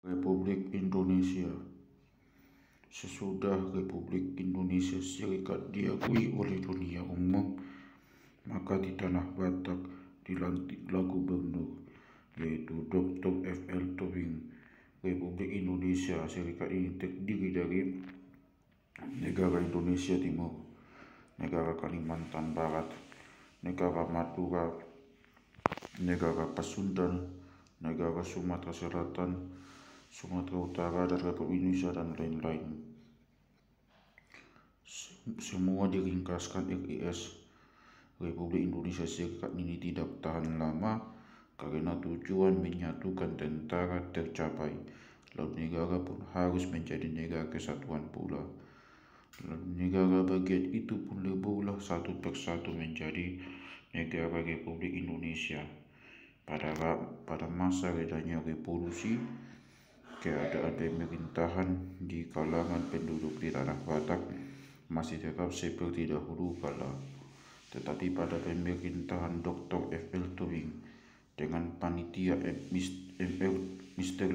Republik Indonesia. Sesudah Republik Indonesia Serikat diakui oleh dunia umum, maka di tanah Batak dilantiklah gubernur, yaitu Dr. F.L. Tobing. Republik Indonesia Serikat ini terdiri dari Negara Indonesia Timur, Negara Kalimantan Barat, Negara Madura, Negara Pasundan, Negara Sumatera Selatan, Sumatera Utara, dan Republik Indonesia, dan lain-lain. Semua diringkaskan RIS. Republik Indonesia Serikat ini tidak tahan lama karena tujuan menyatukan tentara tercapai, lalu negara pun harus menjadi negara kesatuan pula. Lalu negara bagian itu pun leburlah satu persatu menjadi negara Republik Indonesia. Pada masa redanya revolusi, keadaan pemerintahan di kalangan penduduk di tanah Batak masih tetap seperti dahulu kala. Tetapi pada pemerintahan Dr. F.L. Tobing dengan panitia Mr.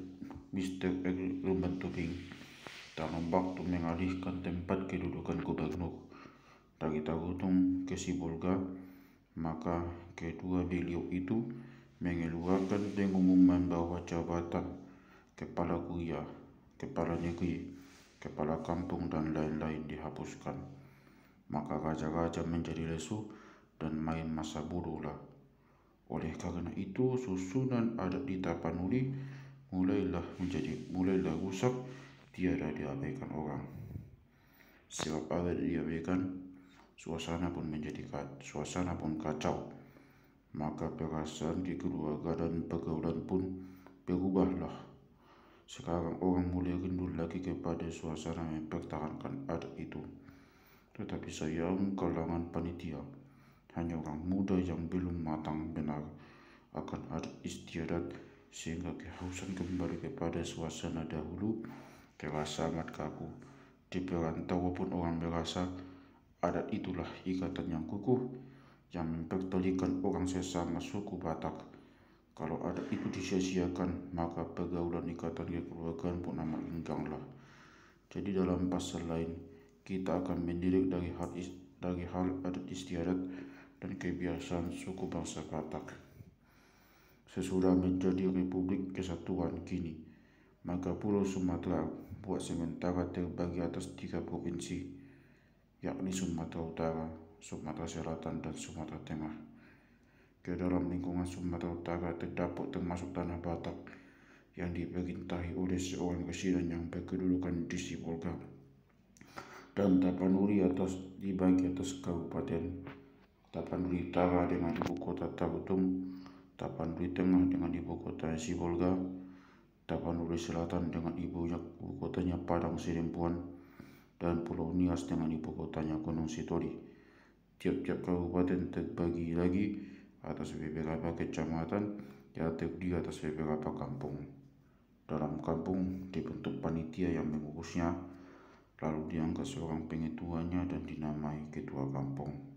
Ruben Tobing dalam waktu mengalihkan tempat kedudukan gubernur dari Tarutung ke Sibolga, maka kedua beliau itu mengeluarkan pengumuman bahwa jabatan kepala kuliah, kepala negeri, kepala kampung, dan lain-lain dihapuskan. Maka raja-raja menjadi lesu dan main masa bodohlah. Oleh karena itu, susunan adat di Tapanuli mulailah rusak, tiada diabaikan orang. Sebab adat diabaikan, suasana pun kacau. Maka perasaan kekeluargaan dan pergaulan pun berubahlah. Sekarang orang mulai rindu lagi kepada suasana mempertahankan adat itu. Tetapi sayang, kalangan panitia hanya orang muda yang belum matang benar akan adat istiadat, sehingga kehausan kembali kepada suasana dahulu terasa amat kaku. Di perantau pun orang merasa adat itulah ikatan yang kukuh yang mempertalikan orang sesama suku Batak. Kalau adat itu disia-siakan, maka pergaulan ikatan kekeluargaan pun amat rengganglah. Jadi dalam pasal lain, kita akan mendidik dari hal adat istiadat dan kebiasaan suku bangsa Batak. Sesudah menjadi Republik Kesatuan kini, maka Pulau Sumatera buat sementara terbagi atas 3 provinsi, yakni Sumatera Utara, Sumatera Selatan, dan Sumatera Tengah. Ke dalam lingkungan Sumatera Utara termasuk tanah Batak yang diperintahi oleh seorang presiden yang berkedudukan di Sibolga, dan Tapanuli dibagi atas Kabupaten Tapanuli Utara dengan ibu kota Tarutung, Tapanuli Tengah dengan ibu kota Sibolga, Tapanuli Selatan dengan ibu kotanya Padang Sidempuan, dan Pulau Nias dengan ibu kotanya Gunung Sitoli. Tiap-tiap kabupaten terbagi lagi atas beberapa kecamatan yang terdiri atas beberapa kampung. Dalam kampung dibentuk panitia yang mengurusnya, lalu diangkat seorang pengetuanya dan dinamai ketua kampung.